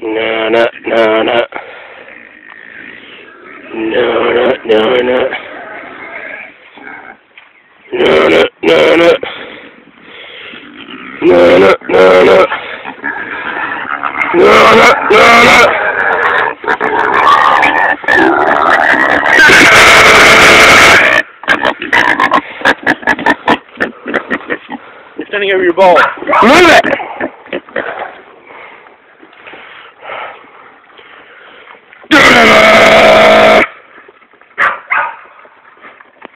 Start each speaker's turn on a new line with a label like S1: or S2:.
S1: No, no, no, no. No, no, no, no. No, no, no, no. No, no, no, no. No, no, no, no.
S2: You're standing over your ball.
S1: Move it!